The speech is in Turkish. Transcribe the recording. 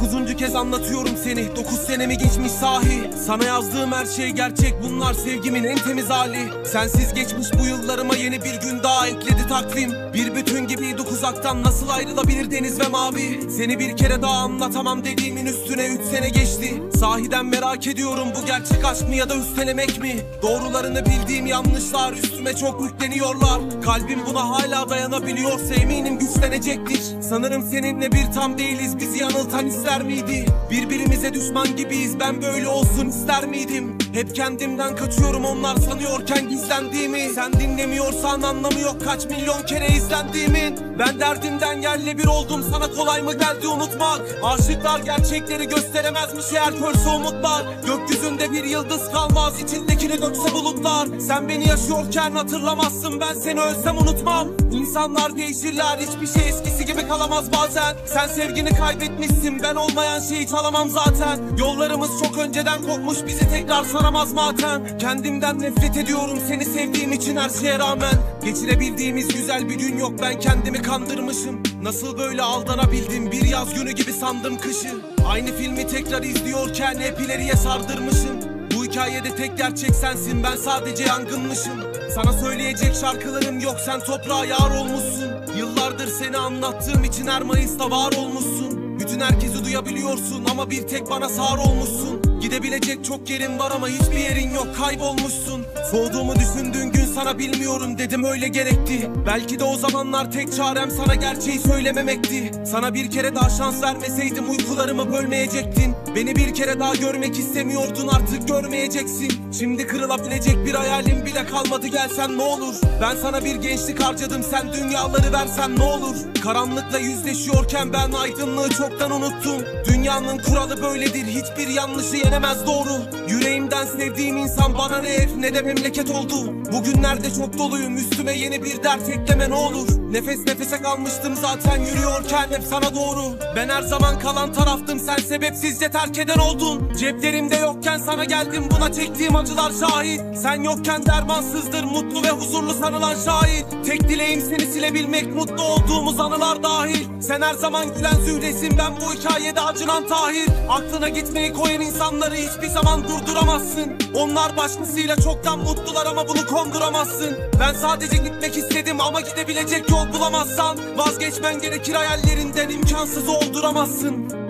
9. kez anlatıyorum seni. 9 senemi geçmiş sahi. Sana yazdığım her şey gerçek, bunlar sevgimin en temiz hali. Sensiz geçmiş bu yıllarıma yeni bir gün daha ekledi takvim. Bir bütün gibiydik uzaktan, nasıl ayrılabilir deniz ve mavi. Seni bir kere daha anlatamam dediğimin üstüne 3 sene geçti. Sahiden merak ediyorum, bu gerçek aşk mı ya da üstelemek mi? Doğrularını bildiğim yanlışlar üstüme çok yükleniyorlar. Kalbim buna hala dayanabiliyorsa eminim güçlenecektir. Sanırım seninle bir tam değiliz, bizi yanıltan ister miydi? Birbirimize düşman gibiyiz, ben böyle olsun ister miydim? Hep kendimden kaçıyorum onlar sanıyorken gizlendiğimi. Sen dinlemiyorsan anlamı yok kaç milyon kere izlendiğimin. Ben derdimden yerle bir oldum, sana kolay mı geldi unutmak? Aşıklar gerçekleri gösteremezmiş eğer körse umutlar. Gökyüzünde bir yıldız kalmaz, içindekini dökse bulutlar. Sen beni yaşıyorken hatırlamazsın, ben seni ölsem unutmam. İnsanlar değişirler, hiçbir şey eskisi gibi kalamaz bazen. Sen sevgini kaybetmişsin, ben olmayan şeyi çalamam zaten. Yollarımız çok önceden kopmuş, bizi tekrar saramaz matem. Kendimden nefret ediyorum seni sevdiğim için her şeye rağmen. Geçirebildiğimiz güzel bir gün yok, ben kendimi kandırmışım. Nasıl böyle aldanabildim, bir yaz günü gibi sandım kışı. Aynı filmi tekrar izliyorken hep ileriye sardırmışım. Bu hikayede tek gerçek sensin, ben sadece yangınmışım. Sana söyleyecek şarkılarım yok, sen toprağa yar olmuşsun. Yıllardır seni anlattığım için her Mayıs'ta var olmuşsun. Bütün herkesi duyabiliyorsun ama bir tek bana sağır olmuşsun. Gidebilecek çok yerin var ama hiçbir yerin yok, kaybolmuşsun. Soğuduğumu düşündüğün gün sana bilmiyorum dedim, öyle gerekti. Belki de o zamanlar tek çarem sana gerçeği söylememekti. Sana bir kere daha şans vermeseydim uykularımı bölmeyecektin. Beni bir kere daha görmek istemiyordun, artık görmeyeceksin. Şimdi kırılabilecek bir hayalim bile kalmadı, gelsen ne olur? Ben sana bir gençlik harcadım, sen dünyaları versen ne olur? Karanlıkla yüzleşiyorken ben aydınlığı çoktan unuttum. Dünyanın kuralı böyledir, hiçbir yanlışı yenemez doğru. Yüreğimden sevdiğim insan bana ne ev ne de memleket oldu. Bugünlerde çok doluyum, üstüme yeni bir dert ekleme ne olur? Nefes nefese kalmıştım zaten yürüyorken hep sana doğru. Ben her zaman kalan taraftım, sen sebepsizce terk eden oldun. Ceplerimde yokken sana geldim, buna çektiğim acılar şahit. Sen yokken dermansızdır mutlu ve huzurlu sanılan şahit. Tek dileğim seni silebilmek, mutlu olduğumuz anılar dahil. Sen her zaman gülen zühresin, ben bu hikayede acınan Tahir. Aklına gitmeyi koyan insanları hiçbir zaman durduramazsın. Onlar başkasıyla çoktan mutlular ama bunu konduramazsın. Ben sadece gitmek istedim ama gidebilecek yol bulamazsan vazgeçmen gerekir hayallerinden, imkansız olduramazsın.